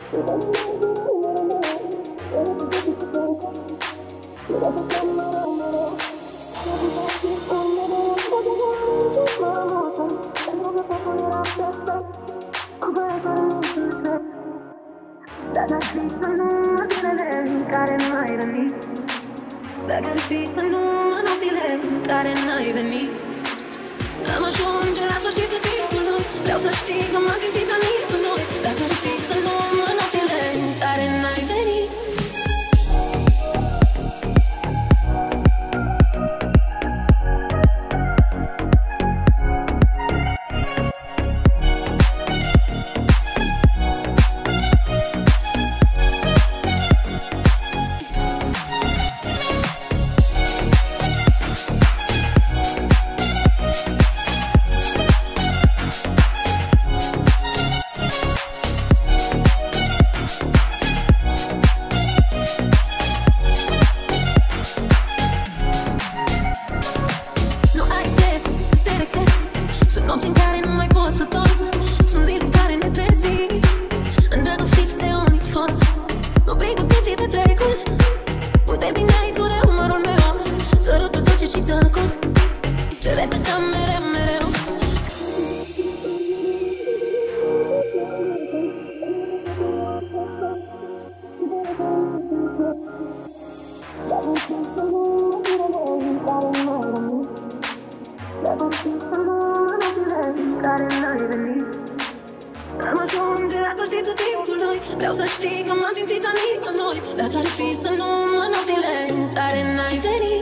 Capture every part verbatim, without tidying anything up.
Vreau să știi că m-am simțit a nimănui. Dacă ar fi să nu mă nopțile în care n-ai venit. Nopți în care nu mai pot să dorm. Sunt zile în care ne trezim îndrăgostiți de uniform. Mă prind cu dinții de trecut. Unde bine ai tu de umărul meu. Sărutul dulce și tăcut ce repetăm mereu, mereu. Care n-ai venit. Am ajuns de la sfârșitul timpului. Vreau să știi că m-am simțit a nimănui. Dacă ar fi să nu mă nopțile în care n-ai venit.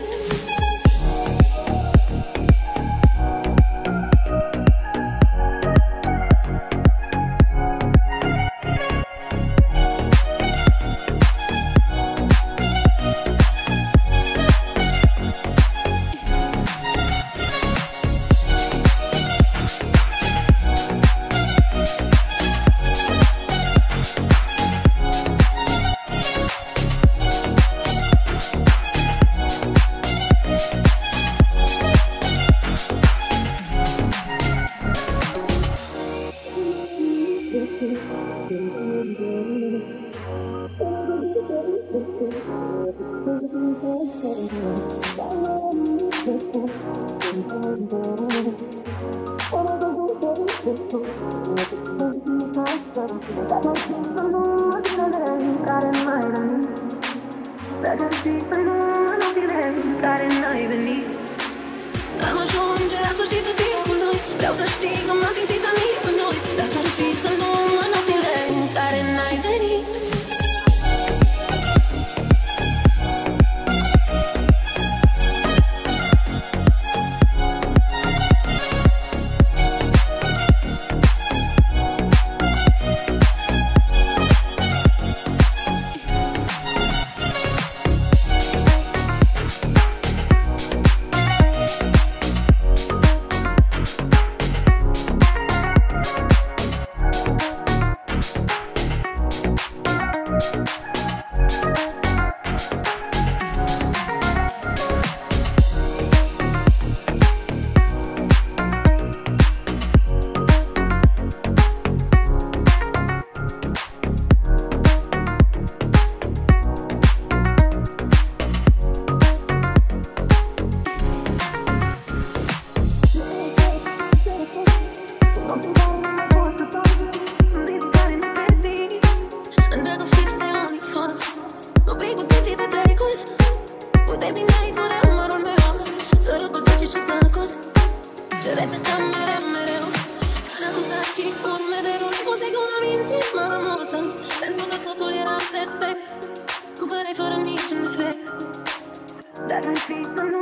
Am ajuns de la sfârșitul timpului. Vreau să știi că m-am simțit a nimănui. Dacă ar fi să nu mă nopțile în care n-ai venit. Unde bine ai tu de umărul meu. Sărutul dulce și tăcut ce repetăm mereu, mereu. Cada gustat și urme de ruși puse cu un amintiri mămăsă. Pentru că totul era perfect. Cu părei fără niciun efect. Dar n-ai fi până